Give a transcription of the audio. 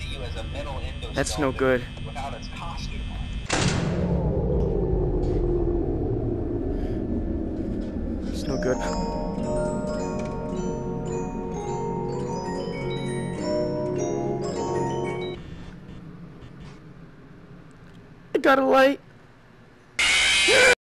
you as a metal endoskeleton. That's no good. Without its costume on. It's no good. I got a light.